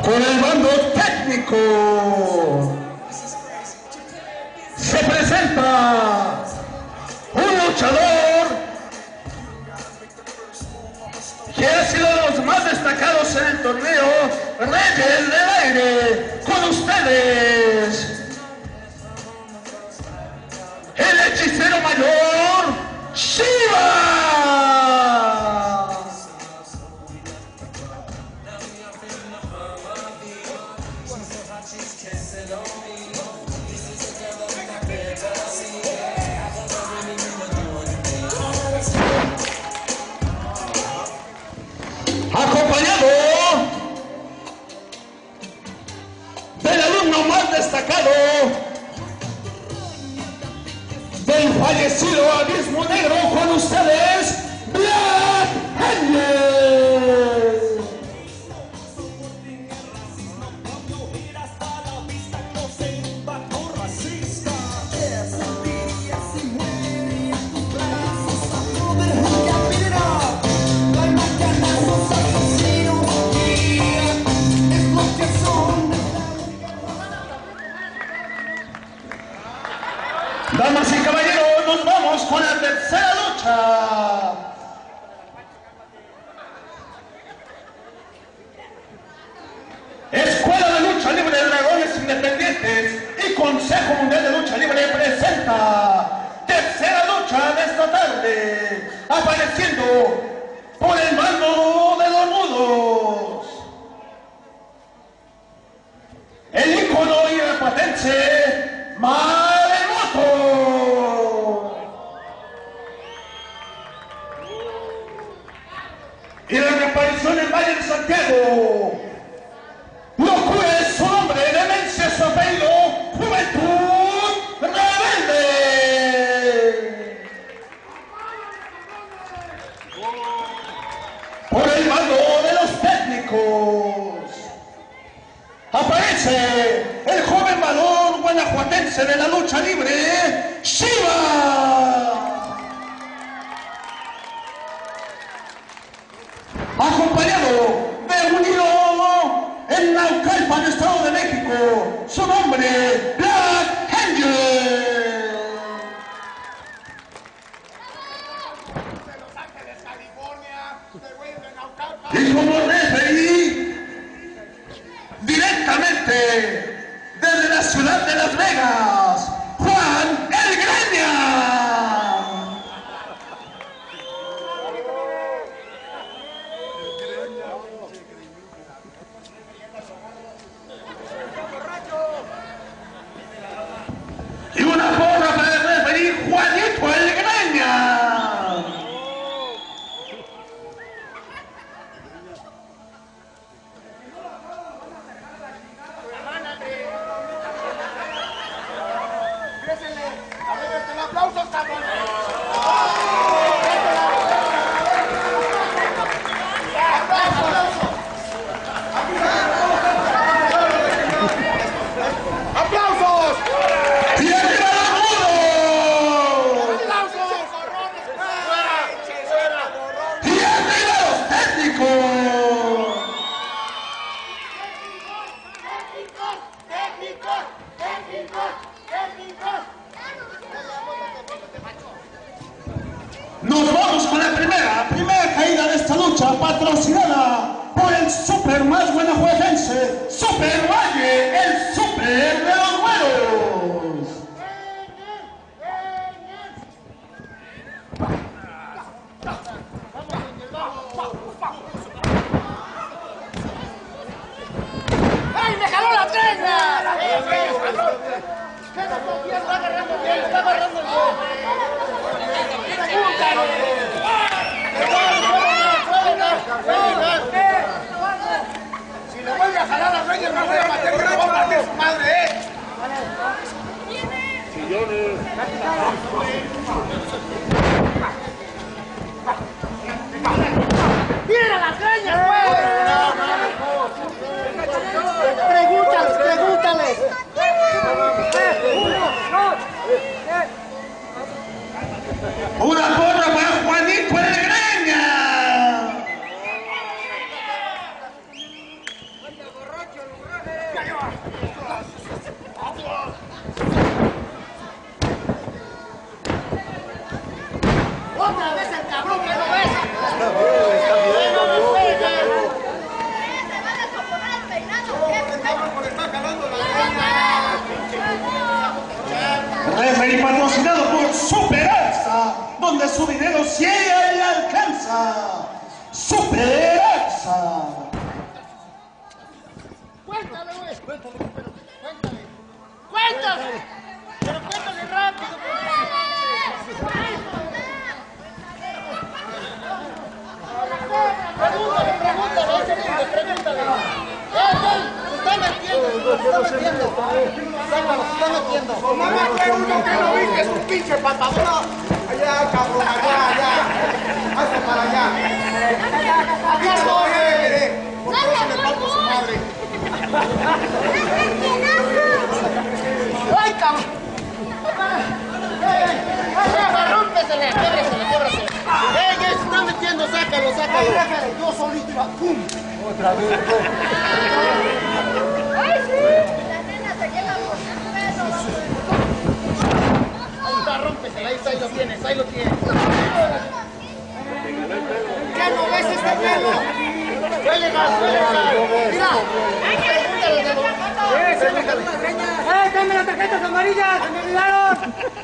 Con el mando técnico se presenta un luchador que ha sido de los más destacados en el torneo Reyes del Aire. Con ustedes, el hechicero mayor, Shiva. Acompañado del alumno más destacado del fallecido Abismo Negro, con ustedes, Black Angel. Damas y caballeros, nos vamos con la tercera lucha. Escuela de Lucha Libre de Dragones Independientes y Consejo Mundial de Lucha Libre presenta tercera lucha de esta tarde, apareciendo por el mando de los mudos, el ícono irapuatense Maremoto. Y la reaparición en Valle de Santiago, locura es su nombre, demencia su apellido, juventud rebelde. Por el mando de los técnicos aparece el joven valor guanajuatense de la lucha libre, Shiva. Acompañado de un ídolo en Naucalpan, Estado de México, su nombre, Black Angel. Y como referee, directamente desde la ciudad de Las Vegas, Juan El Greña. Y una porra para el referee, Juanito El Greña. ¡Aplausos, cabrones! ¡Aplausos! ¡Y arriba los mudos! ¡Aplausos! ¡Y arriba los técnicos! Nos vamos con la primera caída de esta lucha, patrocinada por el super más guanajuatense, Super Valle, el super de los güeros. ¡Ay, me jaló la trenza! Está agarrando bien, está agarrando bien. Si le vuelve a jalar a Reyes, me voy a matar y le voy a partir su madre, ¿eh? ¡Mira las greñas, güey! Pregúntales. Una porra para Juanito El Greña. Otra vez el cabrón que no ves. Referee patrocinado por Superalza, donde su dinero llega y alcanza. Superalza. Cuéntale, güey. Cuéntale. Cuéntale. Pero cuéntale rápido. Pregúntale. Está metiendo. Sácalo, se está metiendo. Mamá, fue uno que no vi que es un pinche patadón. Allá, cabrón, allá. Hazte para allá. Aquí estoy, por todo se le parto su madre. ¡Ay, cabrón! ¡Rómpesele! ¡Québrasele! ¡Se está metiendo! ¡Sácalo! Yo solito iba. ¡Pum! Otra vez. ¡Ay, sí! La nena se queda por el pelo. Ahí está, rómpesele. Ahí lo tienes. ¿Qué no ves este pelo? ¡Suele gas! ¡Mira! ¡Dame las tarjetas amarillas! ¡Se me olvidaron!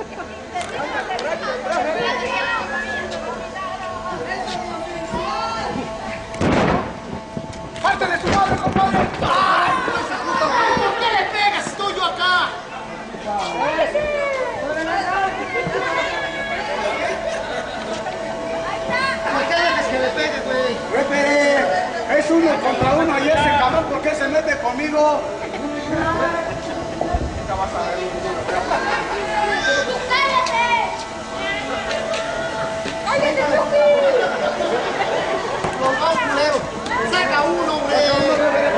¡Pártale su madre, compadre! ¡Ay! ¿Por qué le pegas? Estoy yo acá. ¿Por qué dejas que le pegue, güey? Referee, es uno contra uno y ese cabrón, ¿por qué se mete conmigo? Los dos culeros. Saca uno, güey.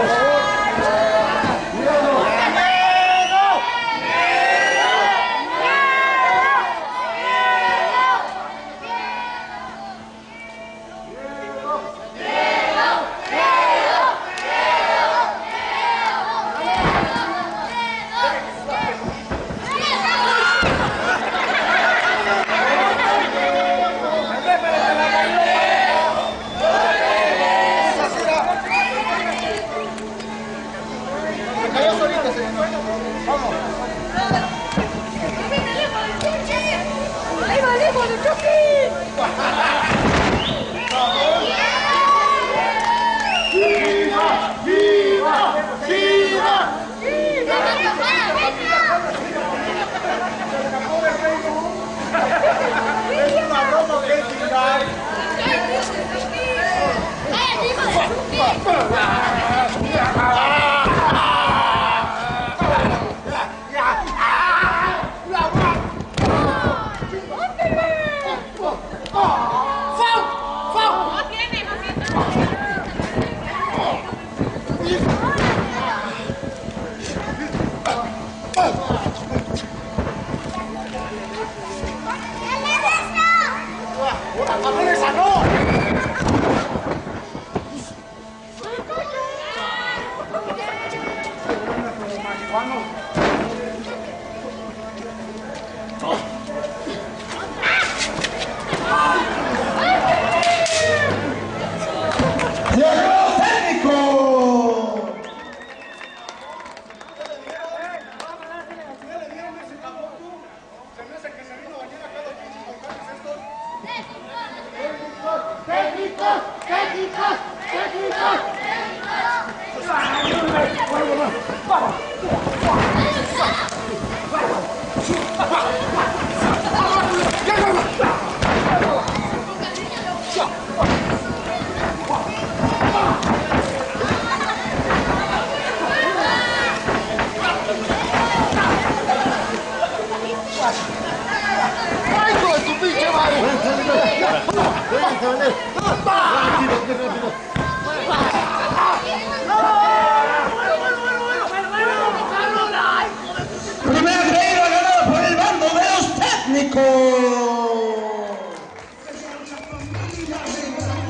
Primera carrera ganada por el bando de los técnicos.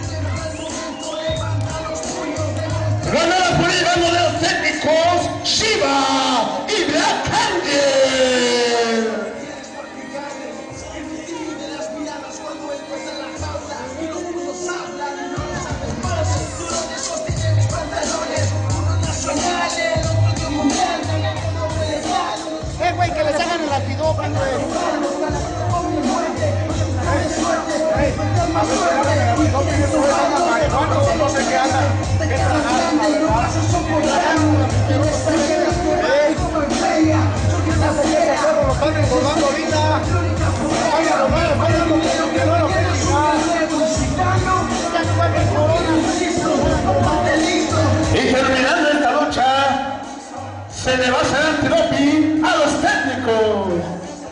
Ganada por el bando de los técnicos. Diva y Black Angel. Güey, que les hagan el antidoping, güey. A ver, que hagan el antidoping, eso es una marihuana, no sé qué andan. ¿Qué tragan, la verdad? Lo están engordando ahorita. Y terminando esta lucha, se le va a hacer antidoping a los técnicos.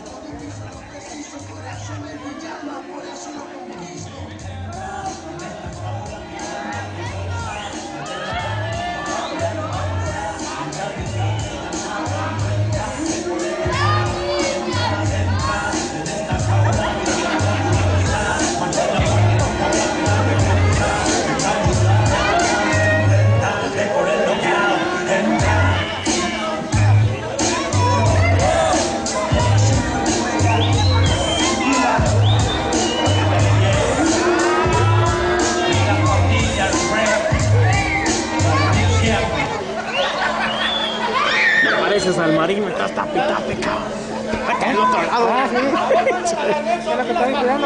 Pareces al marino, estás tapi-tapi, cabrón. Acá del otro lado. Ah, sí. Es lo que estoy cuidando,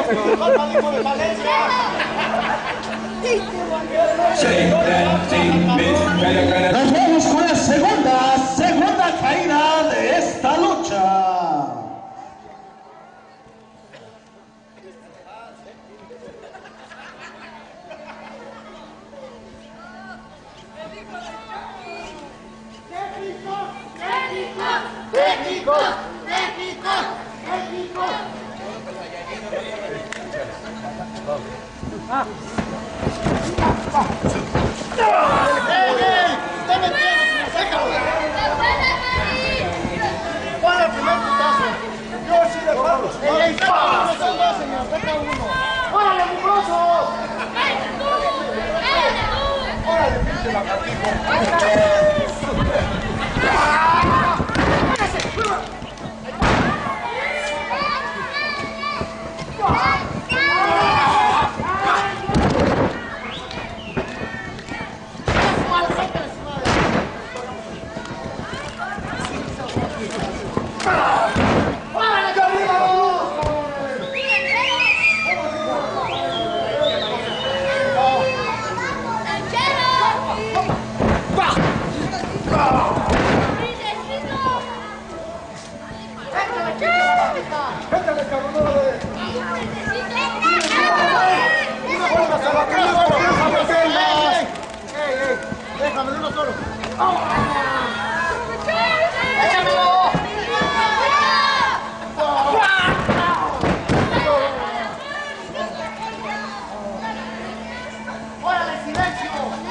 Nos vamos con la segunda caída de esta lucha. ¡Órale, mugroso! ¡Órale, pinche lagartijo! Déjame uno solo. ¡Órale, silencio!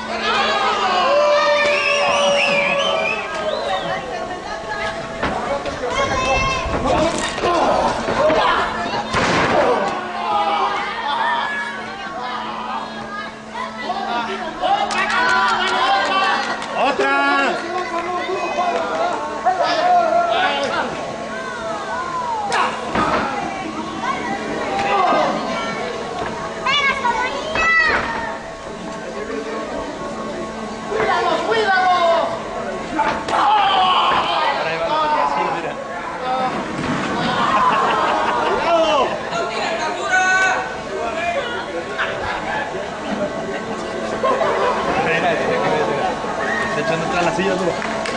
Echando atrás la silla, duro.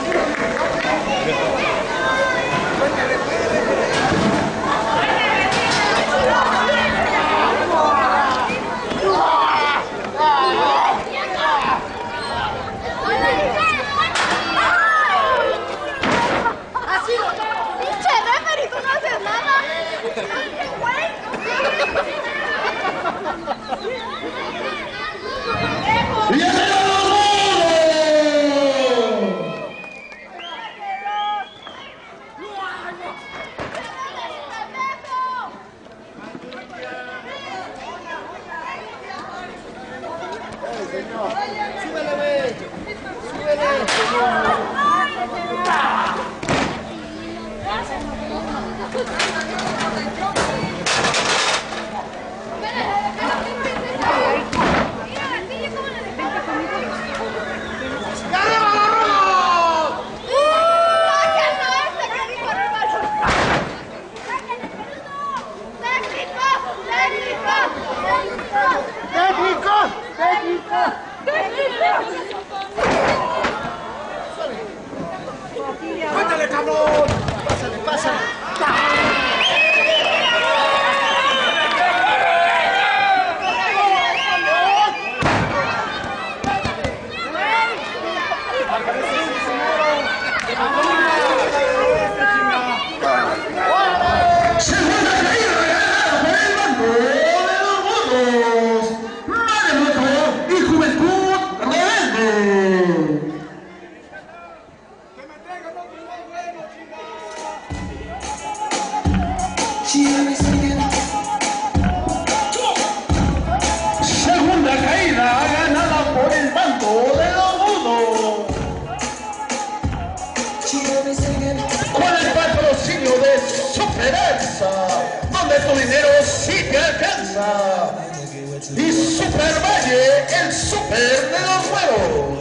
¡Pinche referee, tú no haces nada! ¡Y el tu dinero sí te alcanza. Y Super Valle, el super de los huevos.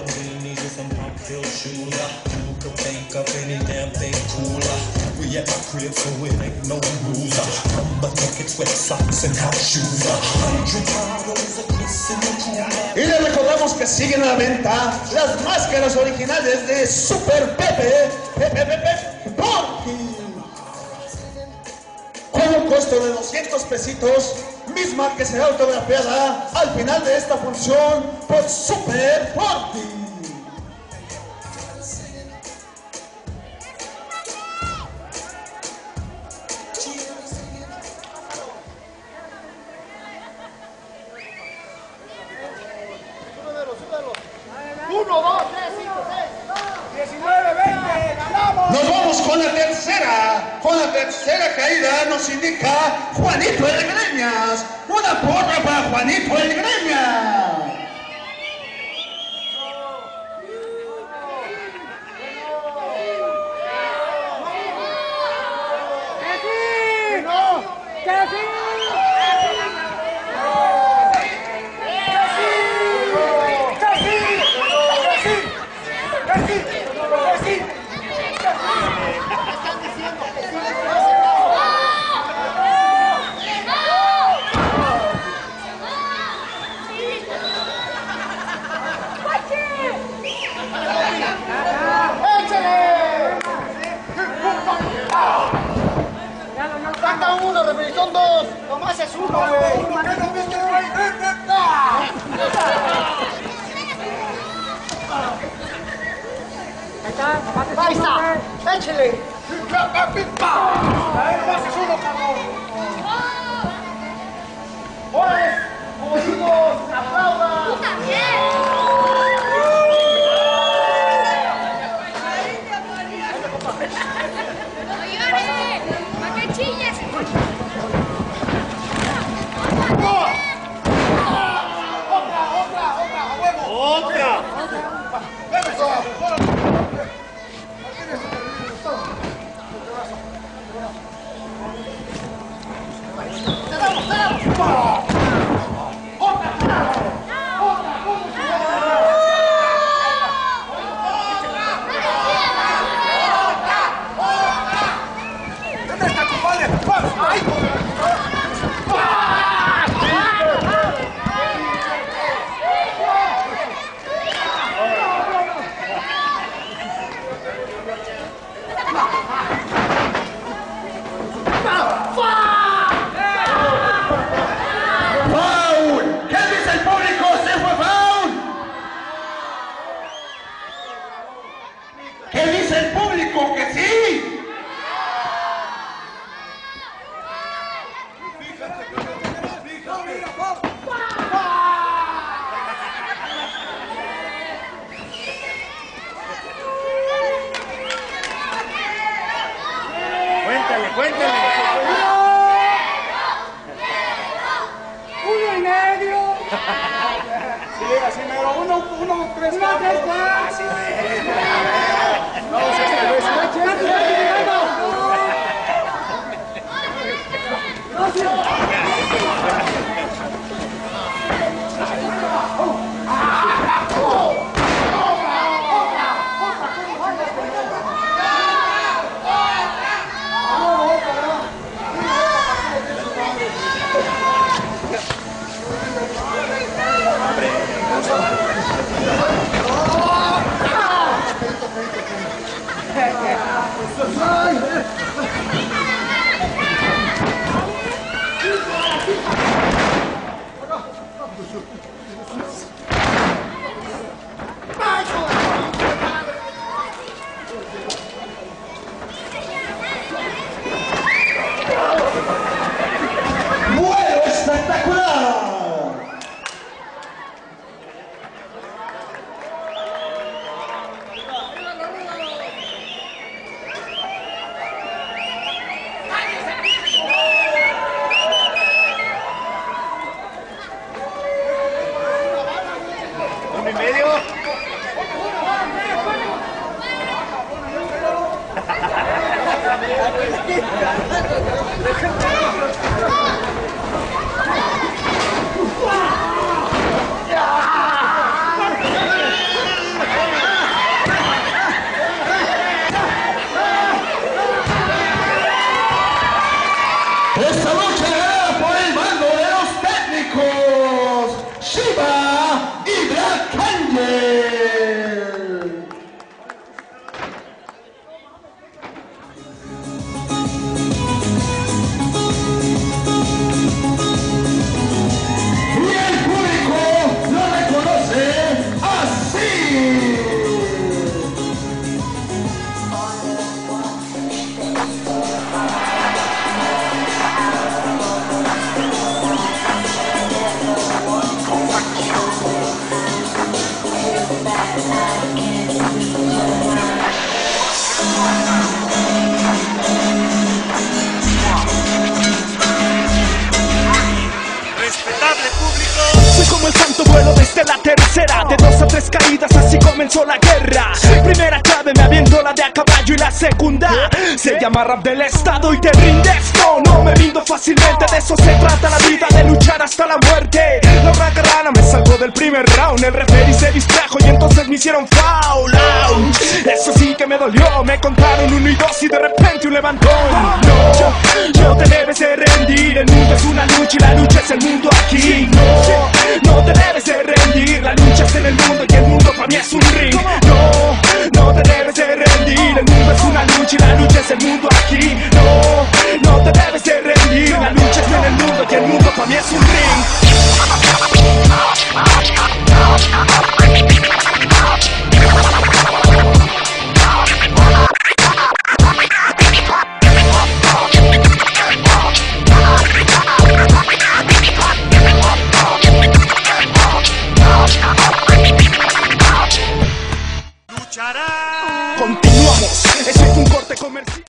Y les recordamos que siguen a la venta las máscaras originales de Super Pepe Porky, con un costo de 200 pesitos, misma que será autografiada al final de esta función por Super Porky. Nos vamos con la tercera. Con la tercera caída nos indica Juanito el Greñas. Una porra para Juanito el Greñas. Saca uno, referee, son dos. Nomás es uno, güey. Ahí está. Échale. Nomás es uno, cabrón. ¡Pues! ¡Como chicos! ¡Aplaudan! ¡Tú también! ¡No llores! ¿Para qué chillas? ¿Qué dice el público? ¡Que sí! Cuéntale, cuéntale. 1,5. Sí, así mero. 1, 3, 4. 1, 3, 4. Así mero. Vamos a Será de 2 a 3 caídas, así comenzó la guerra. Primera clave, me aviento la de a caballo, y la segunda se llama rap del estado y te rindes. No me rindo fácilmente, de eso se trata la vida, de luchar hasta la muerte. La rana me salvó del primer round, el referee se distrajo y entonces me hicieron foul. Ouch. Eso sí que me dolió, me contaron 1 y 2 y de repente un levantón. No te debes de rendir, el mundo es una lucha y la lucha es el mundo aquí. No te debes de rendir, la lucha es en el mundo y el mundo para mí es un ring. No te debes de rendir, el mundo es una lucha y la lucha es el mundo aquí. No te debes de rendir, la lucha es en el mundo y el mundo para mí es un ring. Continuamos, este es un corte comercial.